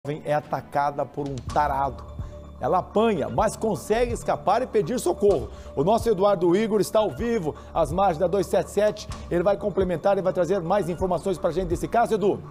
É atacada por um tarado. Ela apanha, mas consegue escapar e pedir socorro. O nosso Eduardo Igor está ao vivo, às margens da 277. Ele vai complementar e vai trazer mais informações para a gente desse caso, Edu.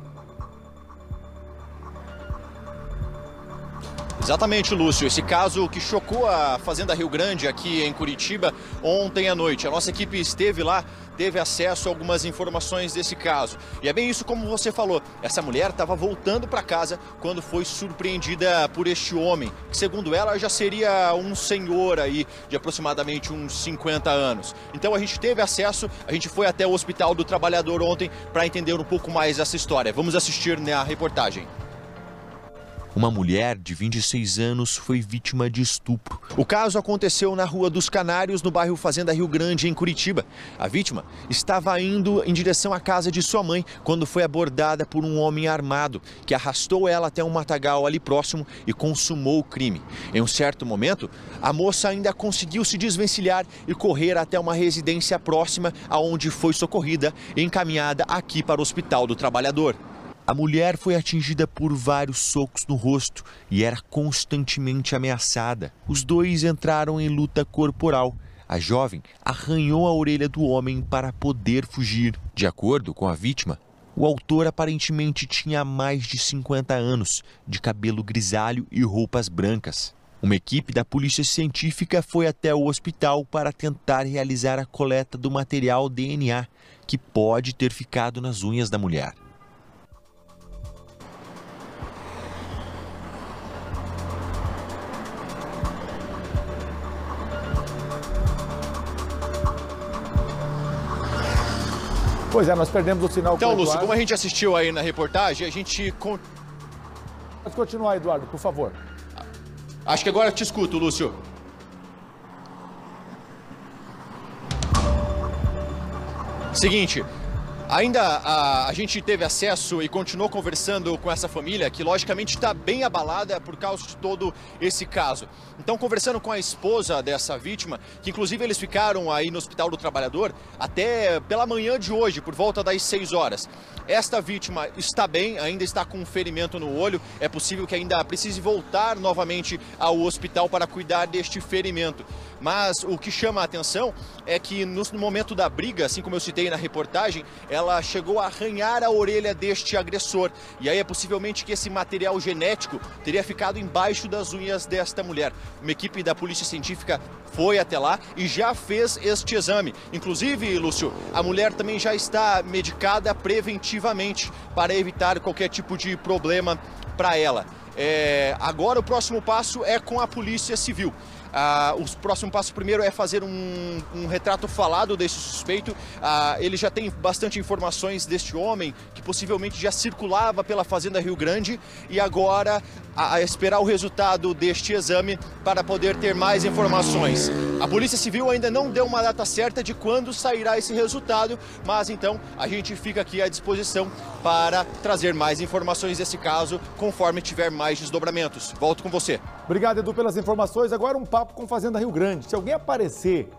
Exatamente, Lúcio. Esse caso que chocou a Fazenda Rio Grande aqui em Curitiba ontem à noite. A nossa equipe esteve lá, teve acesso a algumas informações desse caso. E é bem isso como você falou. Essa mulher estava voltando para casa quando foi surpreendida por este homem, que segundo ela já seria um senhor aí de aproximadamente uns 50 anos. Então a gente teve acesso, a gente foi até o Hospital do Trabalhador ontem para entender um pouco mais essa história. Vamos assistir na reportagem. Uma mulher de 26 anos foi vítima de estupro. O caso aconteceu na Rua dos Canários, no bairro Fazenda Rio Grande, em Curitiba. A vítima estava indo em direção à casa de sua mãe quando foi abordada por um homem armado, que arrastou ela até um matagal ali próximo e consumou o crime. Em um certo momento, a moça ainda conseguiu se desvencilhar e correr até uma residência próxima, aonde foi socorrida e encaminhada aqui para o Hospital do Trabalhador. A mulher foi atingida por vários socos no rosto e era constantemente ameaçada. Os dois entraram em luta corporal. A jovem arranhou a orelha do homem para poder fugir. De acordo com a vítima, o autor aparentemente tinha mais de 50 anos, de cabelo grisalho e roupas brancas. Uma equipe da Polícia Científica foi até o hospital para tentar realizar a coleta do material DNA, que pode ter ficado nas unhas da mulher. Pois é, nós perdemos o sinal. Então, Lúcio, como a gente assistiu aí na reportagem, a gente... Pode continuar, Eduardo, por favor. Acho que agora eu te escuto, Lúcio. Seguinte, ainda a gente teve acesso e continuou conversando com essa família, que logicamente está bem abalada por causa de todo esse caso. Então, conversando com a esposa dessa vítima, que inclusive eles ficaram aí no Hospital do Trabalhador até pela manhã de hoje, por volta das 6 horas. Esta vítima está bem, ainda está com um ferimento no olho, é possível que ainda precise voltar novamente ao hospital para cuidar deste ferimento. Mas o que chama a atenção é que no momento da briga, assim como eu citei na reportagem, ela chegou a arranhar a orelha deste agressor. E aí é possivelmente que esse material genético teria ficado embaixo das unhas desta mulher. Uma equipe da Polícia Científica foi até lá e já fez este exame. Inclusive, Lúcio, a mulher também já está medicada preventivamente para evitar qualquer tipo de problema para ela. Agora o próximo passo é com a Polícia Civil. O próximo passo primeiro é fazer um retrato falado desse suspeito. Ele já tem bastante informações deste homem, que possivelmente já circulava pela Fazenda Rio Grande, e agora a esperar o resultado deste exame para poder ter mais informações. A Polícia Civil ainda não deu uma data certa de quando sairá esse resultado, mas então a gente fica aqui à disposição para trazer mais informações desse caso conforme tiver mais desdobramentos. Volto com você. Obrigado, Edu, pelas informações. Agora um papo com Fazenda Rio Grande. Se alguém aparecer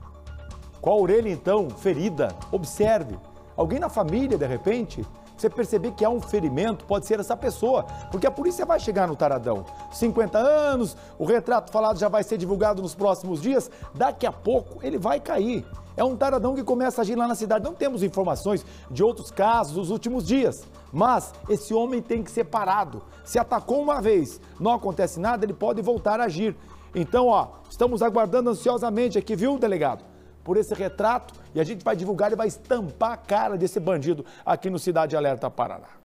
com a orelha, então, ferida, observe. Alguém na família, de repente, você perceber que há um ferimento, pode ser essa pessoa, porque a polícia vai chegar no taradão. 50 anos, o retrato falado já vai ser divulgado nos próximos dias, daqui a pouco ele vai cair. É um taradão que começa a agir lá na cidade. Não temos informações de outros casos dos últimos dias, mas esse homem tem que ser parado. Se atacou uma vez, não acontece nada, ele pode voltar a agir. Então, estamos aguardando ansiosamente aqui, viu, delegado? Por esse retrato, e a gente vai divulgar e vai estampar a cara desse bandido aqui no Cidade Alerta Paraná.